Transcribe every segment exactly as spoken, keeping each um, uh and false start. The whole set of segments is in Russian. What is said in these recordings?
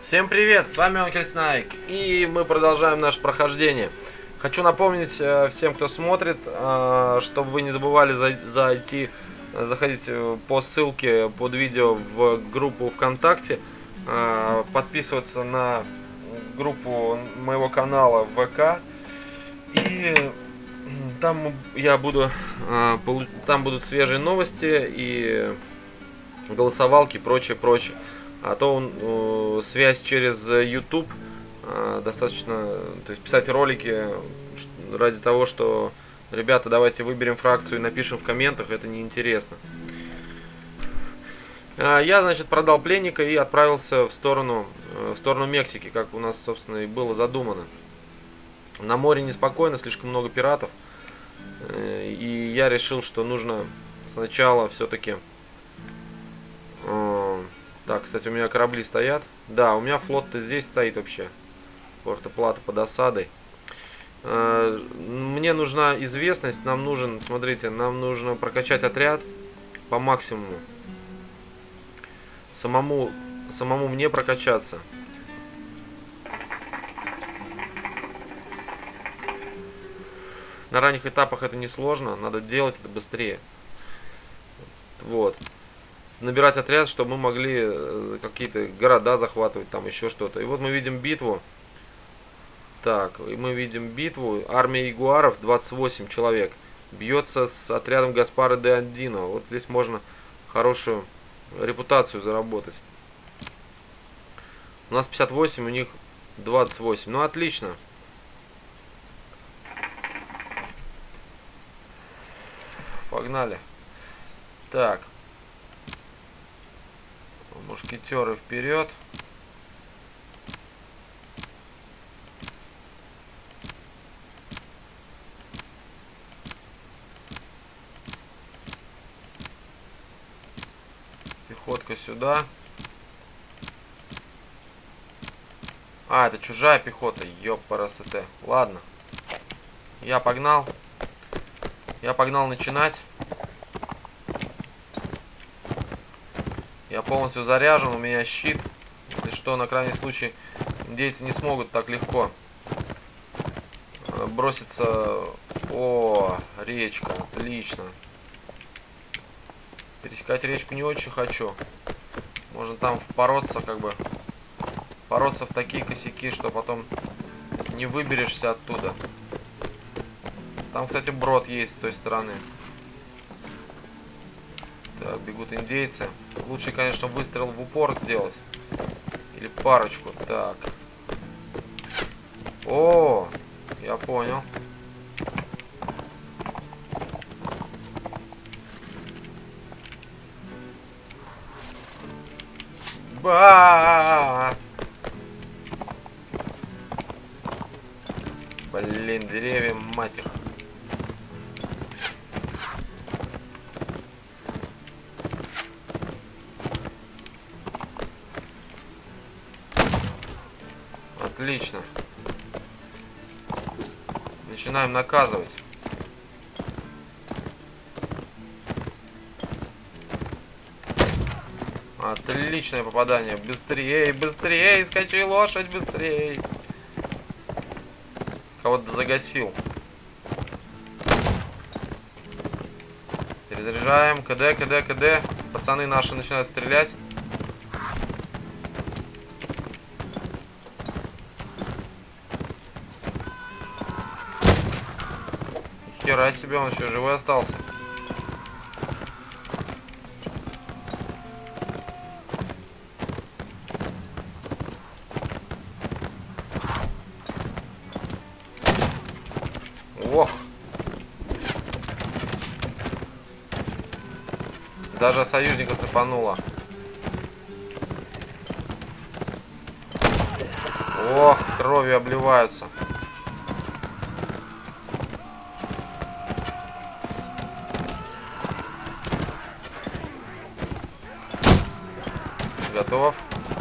Всем привет, с вами Онкель Снайк, и мы продолжаем наше прохождение. Хочу напомнить э, всем, кто смотрит, э, чтобы вы не забывали за, зайти, заходить по ссылке под видео в группу ВКонтакте, э, подписываться на группу моего канала в ВК, и там я буду, э, там будут свежие новости и голосовалки, прочее, прочее. А то э, связь через YouTube э, достаточно, то есть писать ролики ради того, что ребята, давайте выберем фракцию и напишем в комментах, это неинтересно. Э, я, значит, продал пленника и отправился в сторону, э, в сторону Мексики, как у нас, собственно, и было задумано. На море неспокойно, слишком много пиратов, э, и я решил, что нужно сначала все-таки... Э, Так, кстати, у меня корабли стоят. Да, у меня флот-то здесь стоит вообще. Порто-Плата под осадой. Мне нужна известность. Нам нужен, смотрите, нам нужно прокачать отряд по максимуму. Самому, самому мне прокачаться. На ранних этапах это несложно. Надо делать это быстрее. Вот. Набирать отряд, чтобы мы могли какие-то города захватывать, там еще что-то. И вот мы видим битву. Так, и мы видим битву. Армия ягуаров, двадцать восемь человек, бьется с отрядом Гаспара де Андино. Вот здесь можно хорошую репутацию заработать. У нас пятьдесят восемь, у них двадцать восемь. Ну, отлично. Погнали. Так. Мушкетеры вперед. Пехотка сюда. А, это чужая пехота. Ёпарасоте. Ладно. Я погнал. Я погнал начинать. Я полностью заряжен, у меня щит. Если что, на крайний случай индейцы не смогут так легко броситься. О, речка, отлично. Пересекать речку не очень хочу. Можно там впороться, как бы. Пороться в такие косяки, что потом не выберешься оттуда. Там, кстати, брод есть с той стороны. Так, бегут индейцы. Лучше, конечно, выстрел в упор сделать. Или парочку. Так. О, я понял. Ба! Блин, деревья, мать их. Отлично. Начинаем наказывать. Отличное попадание. Быстрее, быстрее, скачи лошадь, быстрее. Кого-то загасил. Перезаряжаем. КД, КД, КД. Пацаны наши начинают стрелять. Хера себе, он еще живой остался. Ох. Даже союзника цепануло. Ох, кровью обливаются. Готов.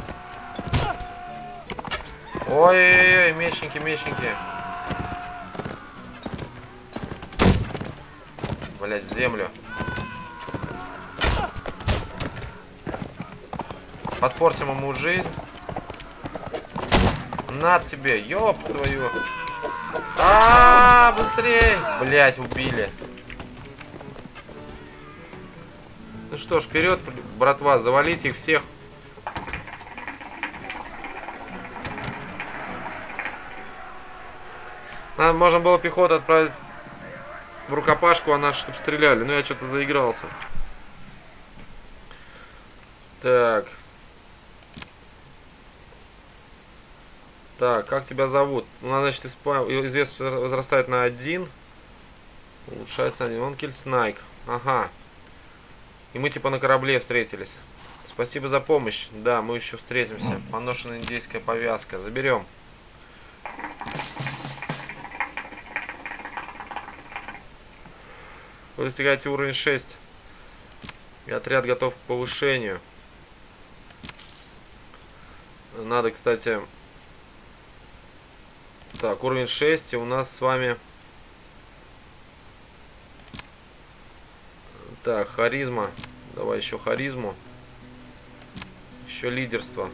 Ой-ой-ой, мечники, мечники. Блять, в землю. Подпортим ему жизнь. На тебе, ёб твою. А, -а, -а быстрей! Блять, убили. Ну что ж, вперед, братва, завалите их всех. Нам можно было пехоту отправить в рукопашку, а наши чтобы стреляли. Но я что-то заигрался. Так. Так, как тебя зовут? У нас, значит, известность возрастает на один. Улучшается на один. Он Кельснайк. Ага. И мы типа на корабле встретились. Спасибо за помощь. Да, мы еще встретимся. Поношенная индейская повязка. Заберем. Вы достигаете уровень шесть. И отряд готов к повышению. Надо, кстати... Так, уровень шесть. И у нас с вами... Так, харизма. Давай еще харизму. Еще лидерство.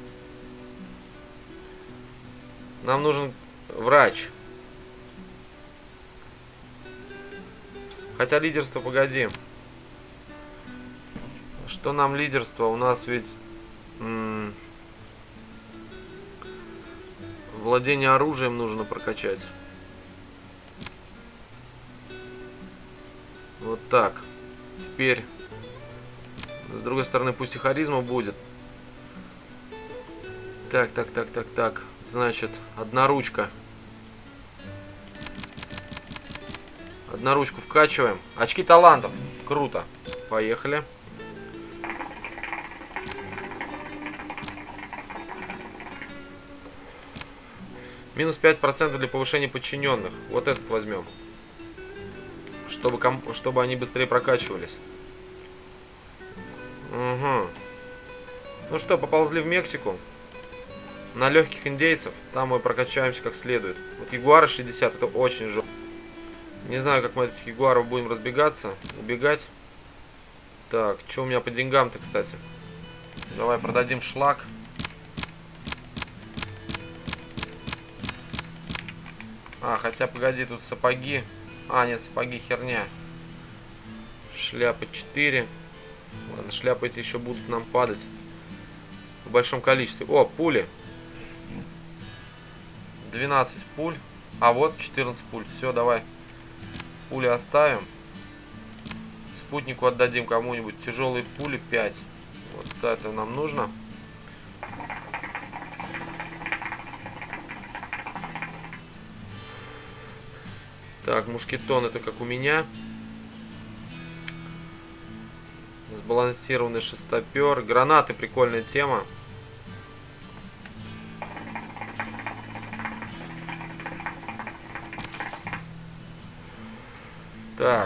Нам нужен врач. Хотя лидерство, погоди. Что нам лидерство? У нас ведь... М владение оружием нужно прокачать. Вот так. Теперь, с другой стороны, пусть и харизма будет. Так, так, так, так, так. Значит, одноручка. Одноручку вкачиваем. Очки талантов. Круто. Поехали. Минус пять процентов для повышения подчиненных. Вот этот возьмем. Чтобы, комп... чтобы они быстрее прокачивались. Угу. Ну что, поползли в Мексику. На легких индейцев. Там мы прокачаемся как следует. Вот ягуары шестьдесят. Это очень жестко. Не знаю, как мы от этих ягуаров будем разбегаться. Убегать. Так, что у меня по деньгам-то, кстати? Давай продадим шлак. А, хотя, погоди, тут сапоги. А, нет, сапоги херня. Шляпа четыре. Ладно, шляпы эти еще будут нам падать. В большом количестве. О, пули. двенадцать пуль. А вот четырнадцать пуль. Все, давай. Пули оставим. Спутнику отдадим кому-нибудь. Тяжелые пули пять. Вот это нам нужно. Так, мушкетон это как у меня. Сбалансированный шестопер. Гранаты, прикольная тема. Так.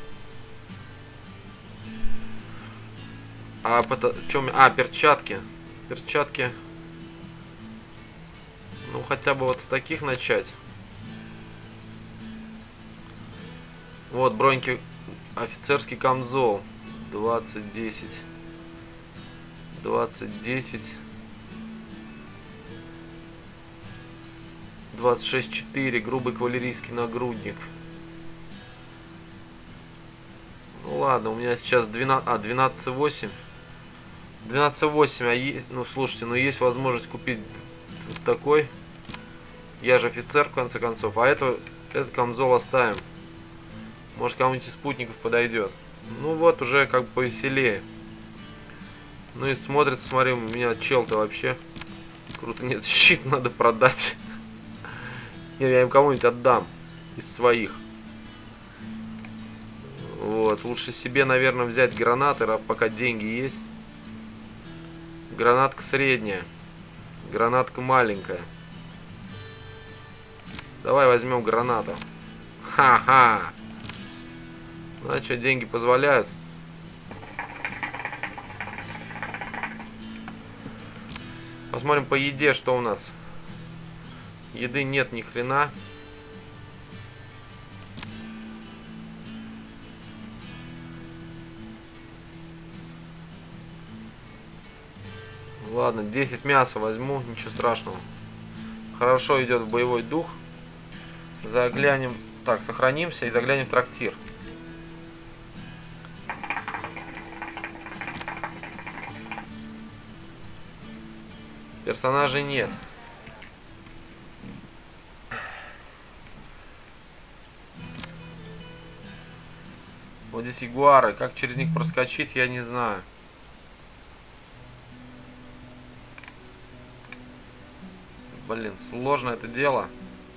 А, чем... а, перчатки. Перчатки. Ну, хотя бы вот с таких начать. Вот, броньки, офицерский камзол. двадцать десять. двадцать десять. двадцать шесть четыре. Грубый кавалерийский нагрудник. Ну ладно, у меня сейчас двенадцать, а, двенадцать восемь. двенадцать восемь, а есть, ну слушайте, ну есть возможность купить вот такой. Я же офицер, в конце концов. А это, этот камзол оставим. Может, кому-нибудь из спутников подойдет. Ну вот, уже как бы повеселее. Ну и смотрится, смотри, у меня чел-то вообще. Круто. Нет, щит надо продать. Нет, я им кому-нибудь отдам. Из своих. Вот, лучше себе, наверное, взять гранаты, пока деньги есть. Гранатка средняя. Гранатка маленькая. Давай возьмем гранату. Ха-ха. Ну, а что, деньги позволяют? Посмотрим по еде, что у нас. Еды нет ни хрена. Ладно, десять мяса возьму, ничего страшного. Хорошо идет боевой дух. Заглянем. Так, сохранимся и заглянем в трактир. Персонажей нет. Вот здесь ягуары. Как через них проскочить, я не знаю. Блин, сложно это дело.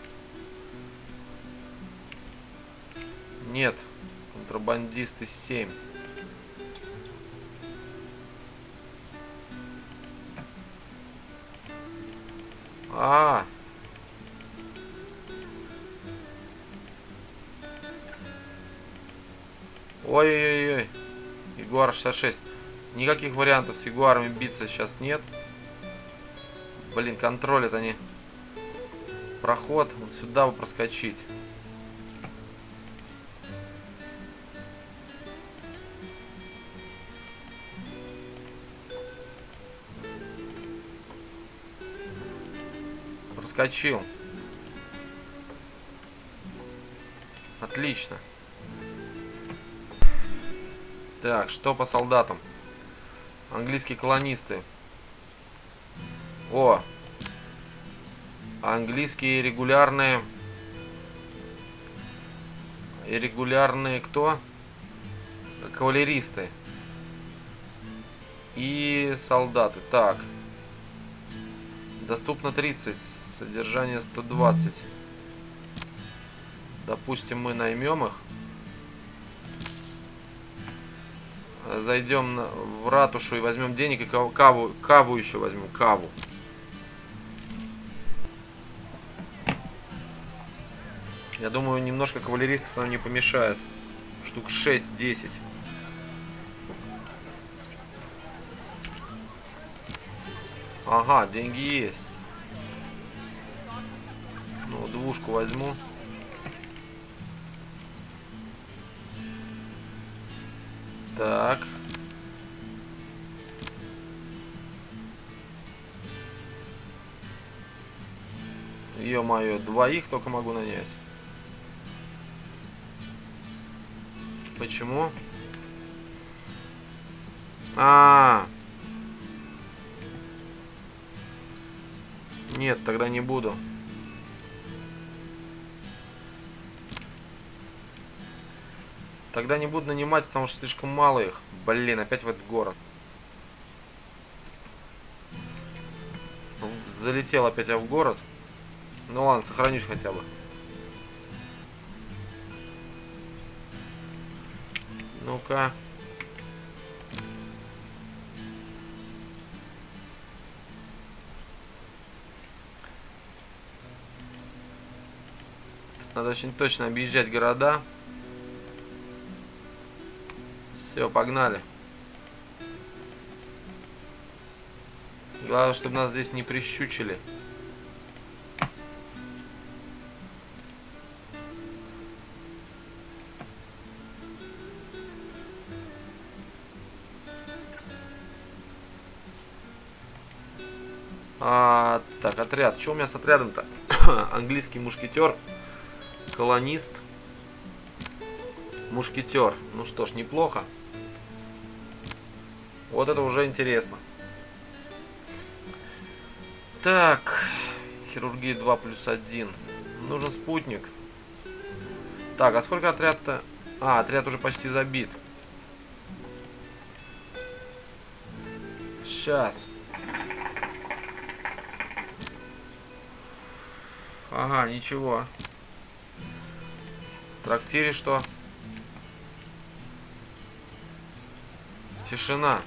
Нет. Контрабандисты семь. А. Ой-ой-ой. Ягуар шестьдесят шесть. Никаких вариантов с ягуарами биться сейчас нет. Блин, контролят они проход. Вот сюда бы проскочить. Проскочил. Отлично. Так, что по солдатам? Английские колонисты. О! Английские регулярные... Регулярные кто? Кавалеристы. И солдаты. Так. Доступно тридцать. Содержание сто двадцать. Допустим, мы наймем их. Зайдем в ратушу и возьмем денег. И каву, каву еще возьмем. Каву. Я думаю, немножко кавалеристов нам не помешает. Штук шесть-десять. Ага, деньги есть. Ну, двушку возьму. Так. Ё-моё, двоих только могу нанять. Почему? А, -а, а. Нет, тогда не буду. Тогда не буду нанимать, потому что слишком мало их. Блин, опять в этот город. Залетел опять я в город. Ну ладно, сохранюсь хотя бы. Ну-ка. Надо очень точно объезжать города. Все, погнали. Главное, чтобы нас здесь не прищучили. А, так, отряд. Что у меня с отрядом-то? Английский мушкетер. Колонист. Мушкетер. Ну что ж, неплохо. Вот это уже интересно. Так. Хирургия два плюс один. Нужен спутник. Так, а сколько отряд-то? А, отряд уже почти забит. Сейчас. Ага, ничего. В трактире что? Тишина.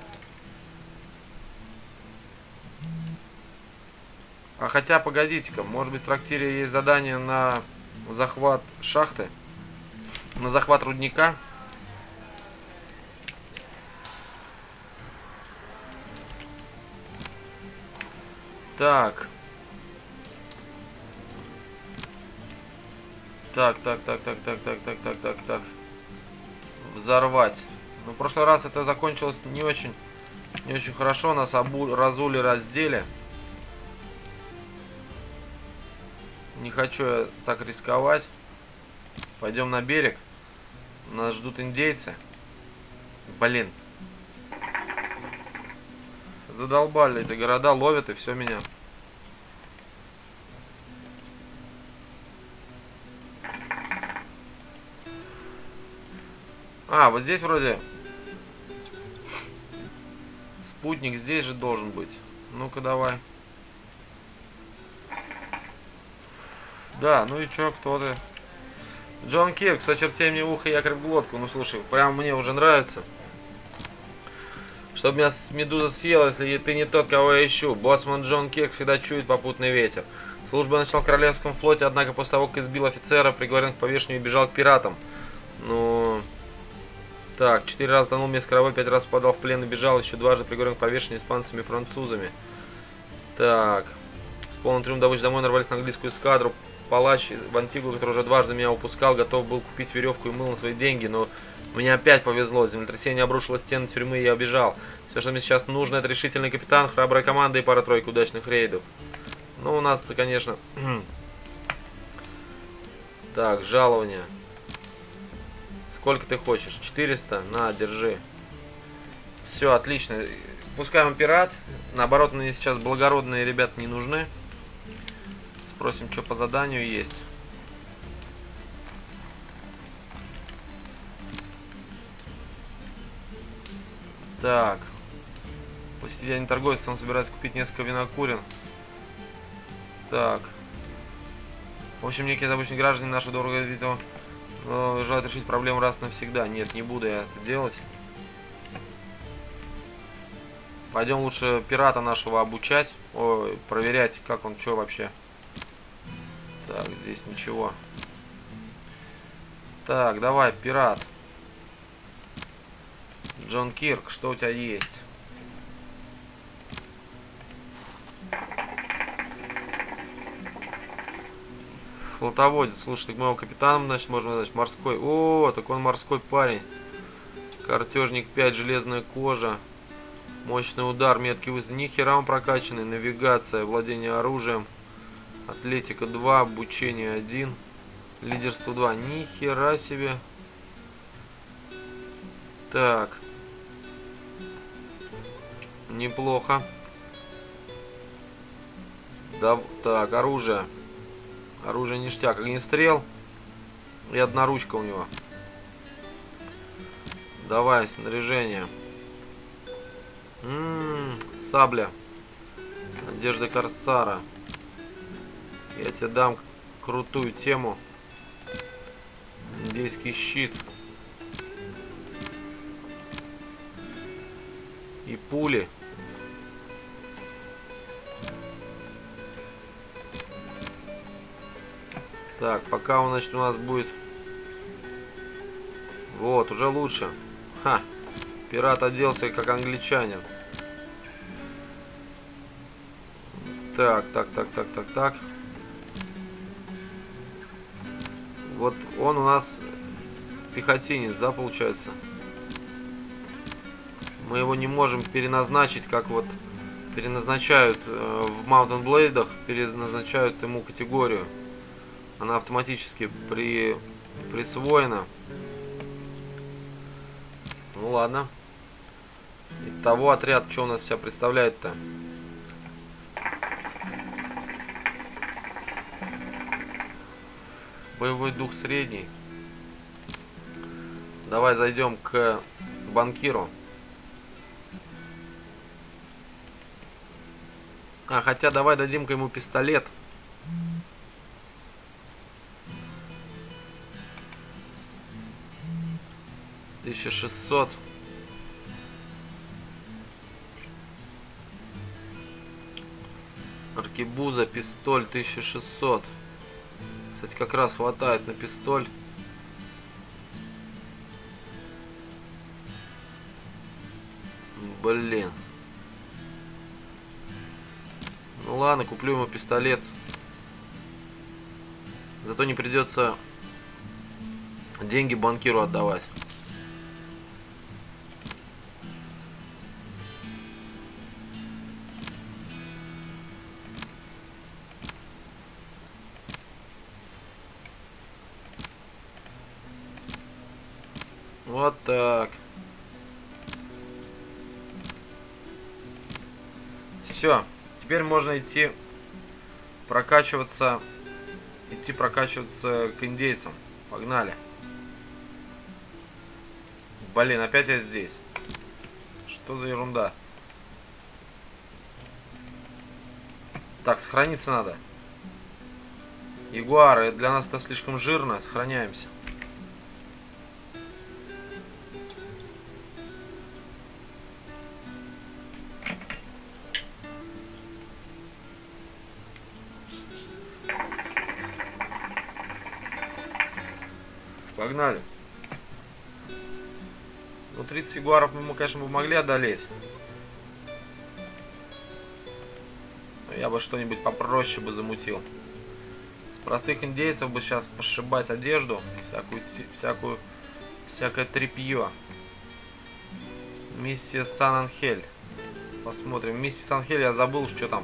А хотя, погодите-ка, может быть в трактире есть задание на захват шахты? На захват рудника? Так. Так, так, так, так, так, так, так, так, так, так. Взорвать. Ну, в прошлый раз это закончилось не очень, не очень хорошо. Нас обу разули, раздели. Не хочу я так рисковать. Пойдем на берег. Нас ждут индейцы. Блин. Задолбали эти города, ловят и все меня. А, вот здесь вроде спутник здесь же должен быть. Ну-ка давай. Да, ну и чё, кто ты? Джон Кирк, сочертей мне ухо, якорь в глотку. Ну слушай, прям мне уже нравится. Чтобы меня медуза съела, если ты не тот, кого я ищу. Боцман Джон Кирк всегда чует попутный ветер. Службу я начал в Королевском флоте, однако после того, как избил офицера, приговорен к повешению и бежал к пиратам. Ну... Так, четыре раза тонул вместе с кораблем, пять раз попадал в плен и бежал, еще дважды приговорен к повешению испанцами и французами. Так. С полным трюмом добычи домой нарвались на английскую эскадру. Палач в Антигу, который уже дважды меня упускал, готов был купить веревку и мыл на свои деньги, но мне опять повезло. Землетрясение обрушило стены тюрьмы, и я убежал. Все, что мне сейчас нужно, это решительный капитан, храбрая команда и пара-тройка удачных рейдов. Ну, у нас-то, конечно... Так, жалование. Сколько ты хочешь? четыреста? На, держи. Все, отлично. Пускай он пират. Наоборот, мне сейчас благородные ребята не нужны. Спросим, что по заданию есть. Так. Посетитель торговец, он собирается купить несколько винокурен. Так. В общем, некие обычные граждане нашего дорого вида желают решить проблему раз и навсегда. Нет, не буду я это делать. Пойдем лучше пирата нашего обучать. Ой, проверять, как он, что вообще. Так, здесь ничего. Так, давай, пират. Джон Кирк, что у тебя есть? Флотоводец, слушай, так моего капитана, значит, можно, значит, морской. О, так он морской парень. Картежник пять, железная кожа. Мощный удар, меткий выстрел. Ни хера он прокачанный. Навигация, владение оружием. Атлетика два, обучение один. Лидерство два. Ни хера себе. Так. Неплохо. Да, так, оружие. Оружие ништяк. Огнестрел. И одна ручка у него. Давай, снаряжение. М-м, сабля. Одежда корсара. Я тебе дам крутую тему. Индейский щит. И пули. Так, пока он, значит, у нас будет... Вот, уже лучше. Ха! Пират оделся как англичанин. Так, так, так, так, так, так. Вот он у нас пехотинец, да, получается? Мы его не можем переназначить, как вот переназначают э, в Mountain Blade, переназначают ему категорию. Она автоматически при, присвоена. Ну ладно. Итого отряд, что у нас себя представляет-то? Боевой дух средний. Давай зайдем к банкиру. А, хотя давай дадим-ка ему пистолет. тысяча шестьсот. Аркебуза, пистоль, тысяча шестьсот. Кстати, как раз хватает на пистоль. Блин. Ну ладно, куплю ему пистолет. Зато не придется деньги банкиру отдавать. Вот так. Все. Теперь можно идти прокачиваться. Идти прокачиваться к индейцам. Погнали. Блин, опять я здесь. Что за ерунда? Так, сохраниться надо. Ягуары, для нас это слишком жирно. Сохраняемся. Погнали. Ну, тридцать ягуаров мы, конечно, бы могли одолеть. Но я бы что-нибудь попроще бы замутил. С простых индейцев бы сейчас пошибать одежду. Всякую, всякую, всякое тряпье. Миссия Сан-Анхель. Посмотрим. Миссия Сан-Анхель, я забыл, что там.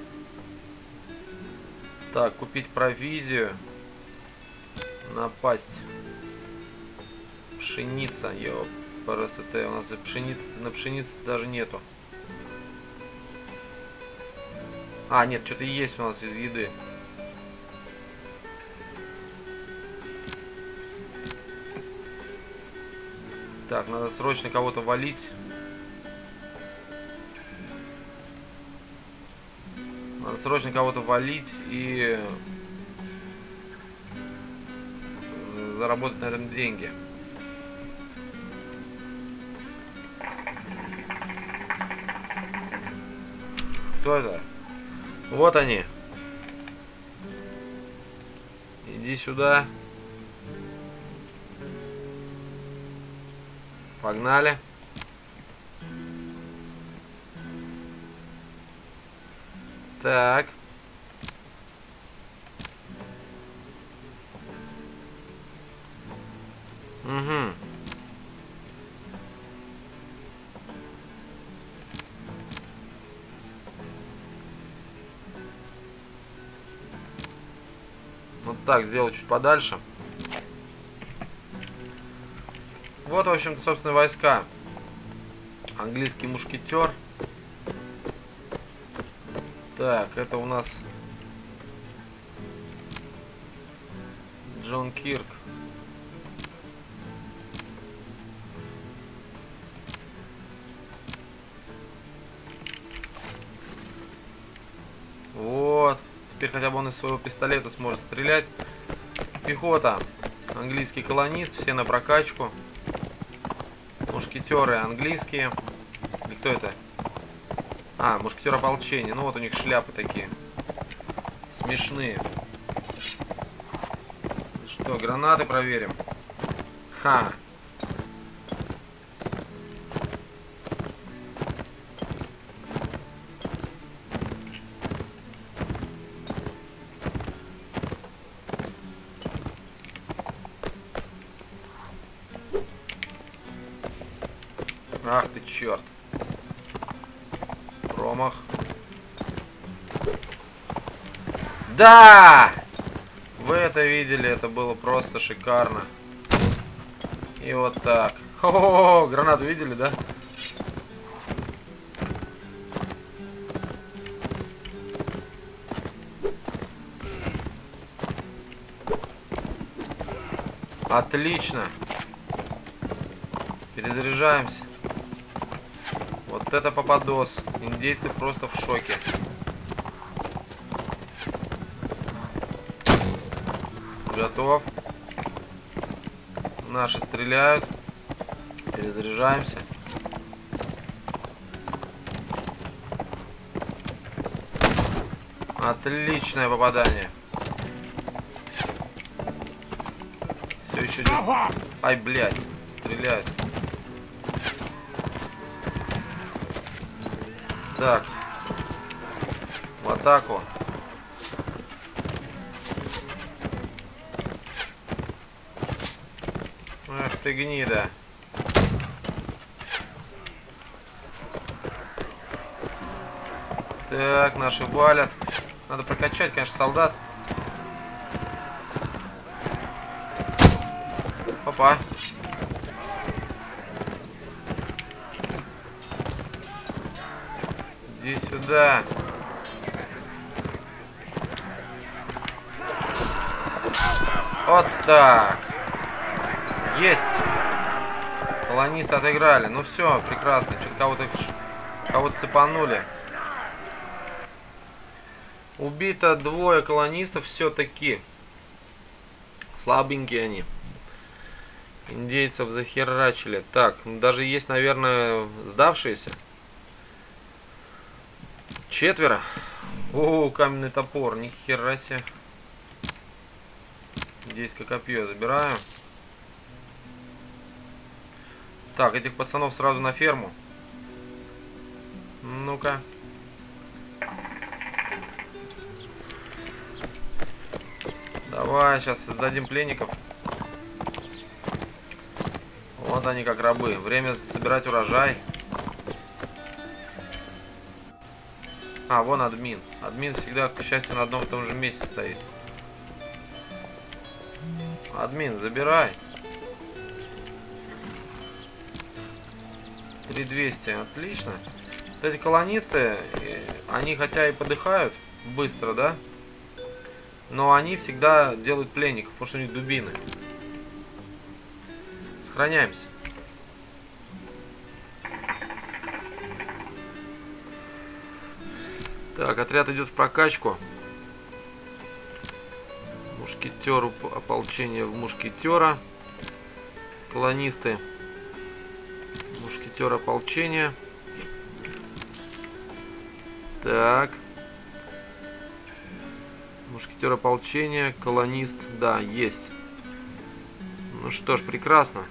Так, купить провизию. Напасть. Пшеница, ё, ПРСТ, у нас и пшеницы, на пшенице даже нету. А, нет, что-то есть у нас из еды. Так, надо срочно кого-то валить. Надо срочно кого-то валить и заработать на этом деньги. Кто это? Вот они. Иди сюда. Погнали. Так. Угу. Вот так сделать чуть подальше. Вот, в общем-то, собственно, войска. Английский мушкетер. Так, это у нас Джон Кирк. Вот. Теперь хотя бы он из своего пистолета сможет стрелять. Пехота. Английский колонист. Все на прокачку. Мушкетеры английские. Или кто это? А, мушкетер ополчения. Ну вот у них шляпы такие. Смешные. Что, гранаты проверим? Ха. Ах ты черт. Промах. Да! Вы это видели, это было просто шикарно. И вот так. О, гранату видели, да? Отлично. Перезаряжаемся. Вот это попадос. Индейцы просто в шоке. Готов. Наши стреляют. Перезаряжаемся. Отличное попадание. Все еще здесь. Ай, блядь. Стреляют. Так. В атаку. Эх ты гнида. Так, наши валят. Надо прокачать, конечно, солдат. Опа. Иди сюда. Вот так. Есть. Колонисты отыграли. Ну все, прекрасно. Что-то кого-то кого-то цепанули. Убито двое колонистов все-таки. Слабенькие они. Индейцев захерачили. Так, ну даже есть, наверное, сдавшиеся. Четверо. О, каменный топор. Ни хера себе. Индейское копье забираю. Так, этих пацанов сразу на ферму. Ну-ка. Давай, сейчас создадим пленников. Вот они как рабы. Время собирать урожай. А, вон админ. Админ всегда, к счастью, на одном и том же месте стоит. Админ, забирай. три двести, отлично. Вот эти колонисты, они хотя и подыхают быстро, да? Но они всегда делают пленников, потому что у них дубины. Сохраняемся. Так, отряд идет в прокачку. Мушкетер, ополчение в мушкетера. Колонисты. Мушкетер, ополчение. Так. Мушкетер, ополчение. Колонист. Да, есть. Ну что ж, прекрасно.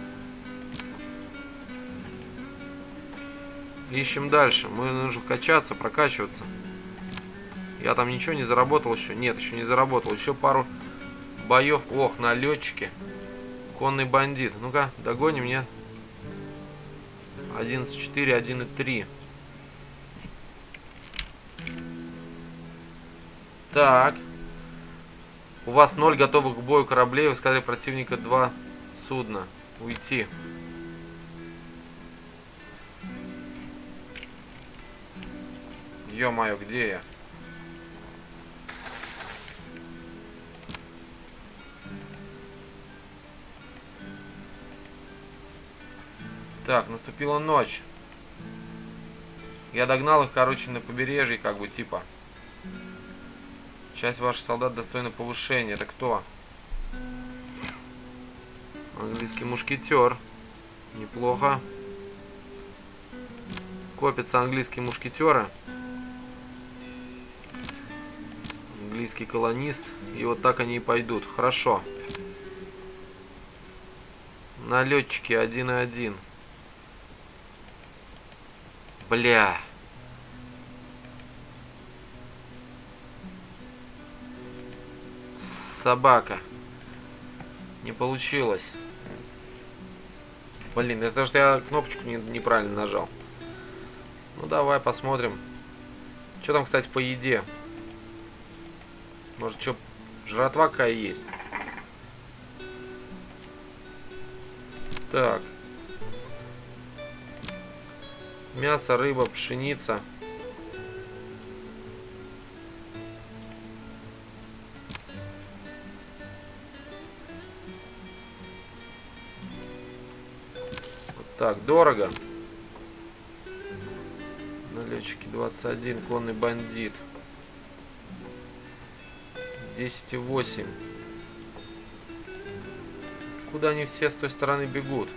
Ищем дальше. Мы нужно качаться, прокачиваться. Я там ничего не заработал еще. Нет, еще не заработал. Еще пару боев. Ох, налетчики. Конный бандит. Ну-ка, догони меня. одиннадцать четыре, один и три. Так. У вас ноль готовых к бою кораблей. В эскадре противника два судна. Уйти. Ё-моё, где я? Так, наступила ночь. Я догнал их, короче, на побережье, как бы, типа. Часть ваших солдат достойна повышения. Это кто? Английский мушкетер. Неплохо. Копятся английские мушкетеры. Английский колонист. И вот так они и пойдут. Хорошо. Налетчики один и один. Бля. Собака. Не получилось. Блин, это что я кнопочку не, неправильно нажал. Ну давай посмотрим. Что там, кстати, по еде? Может, что, жратва какая есть? Так. Мясо, рыба, пшеница. Вот так, дорого. Налетчики двадцать один, конный бандит. десять и восемь. Куда они все с той стороны бегут?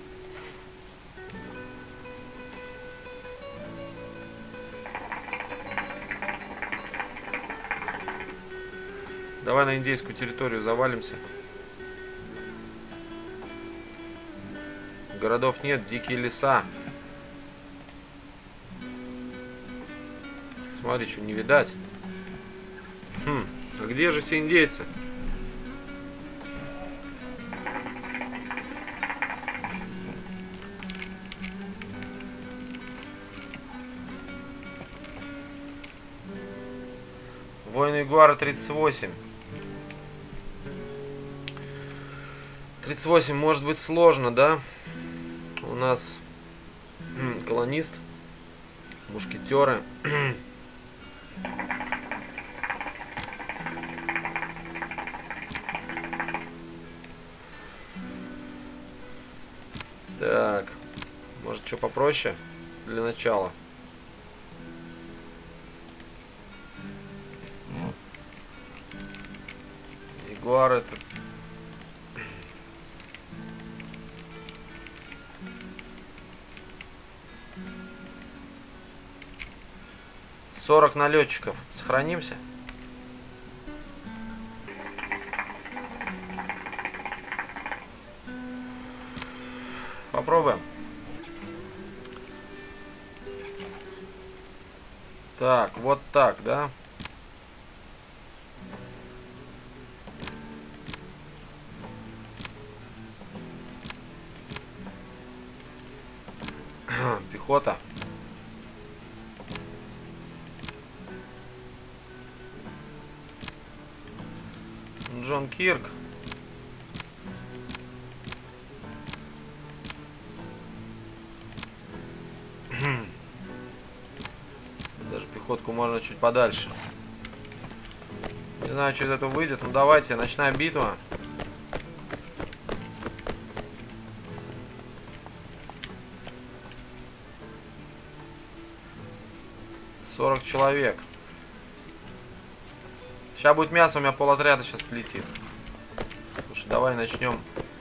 Давай на индейскую территорию завалимся. Городов нет, дикие леса. Смотри, что не видать. Хм, а где же все индейцы? Воины Ягуара тридцать восемь. тридцать восемь может быть сложно, да? У нас м, колонист. Мушкетеры. Так, может, что попроще для начала? Ягуар этот. сорок налетчиков. Сохранимся. Попробуем. Так, вот так, да? Пехота. Джон Кирк. Даже пехотку можно чуть подальше. Не знаю, что из этого выйдет. Ну давайте, ночная битва. сорок человек. Сейчас будет мясо, у меня полотряда сейчас слетит. Слушай, давай начнем.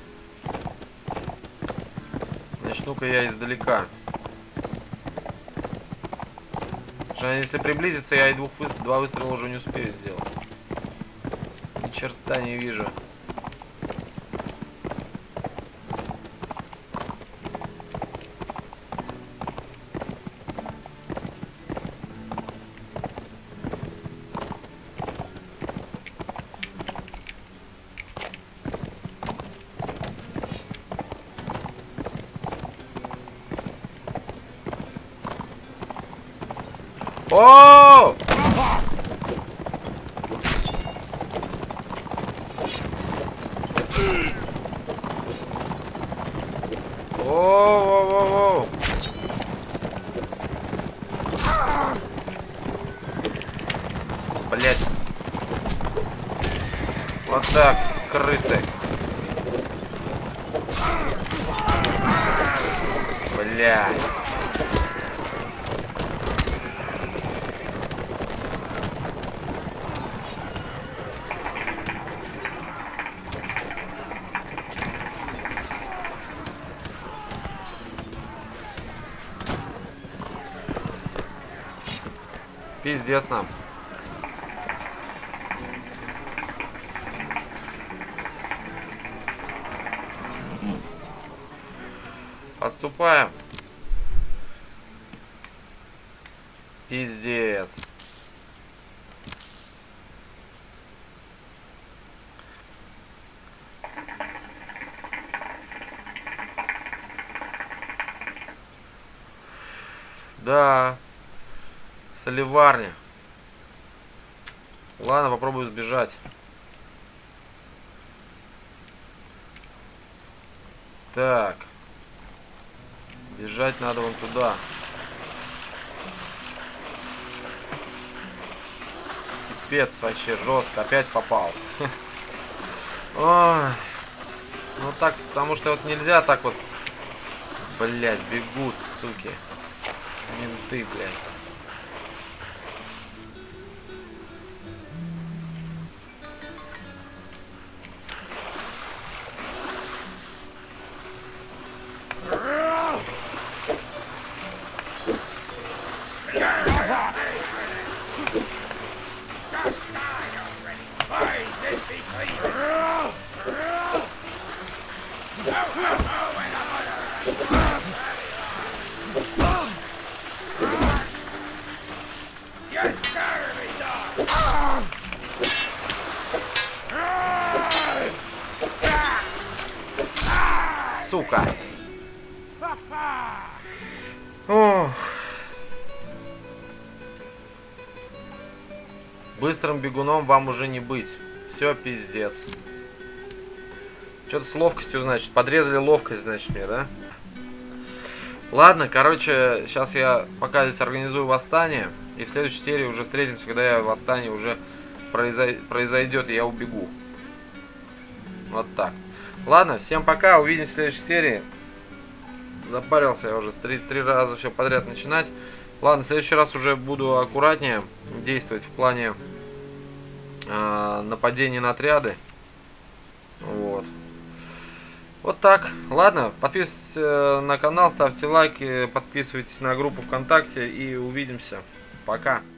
Начну-ка я издалека. Потому если приблизиться, я и двух выстрел, два выстрела уже не успею сделать. Ни черта не вижу. О! О-о-о-о! Блять. Вот так, крысы. Блять. Пиздец нам. Отступаем. Пиздец. Да. Соливарня. Ладно, попробую сбежать. Так. Бежать надо вон туда. Пипец, вообще жестко. Опять попал. Ой. Ну так, потому что вот нельзя так вот. Блять, бегут, суки. Менты, блядь. Сука. Ох. Быстрым бегуном вам уже не быть. Все, пиздец. Что-то с ловкостью, значит. Подрезали ловкость, значит, мне, да? Ладно, короче, сейчас я пока здесь организую восстание. И в следующей серии уже встретимся, когда я восстание уже произойдет, и я убегу. Вот так. Ладно, всем пока, увидимся в следующей серии. Запарился я уже три, три раза все подряд начинать. Ладно, в следующий раз уже буду аккуратнее действовать в плане э, нападения на отряды. Вот. Вот так. Ладно, подписывайтесь на канал, ставьте лайки, подписывайтесь на группу ВКонтакте и увидимся. Пока.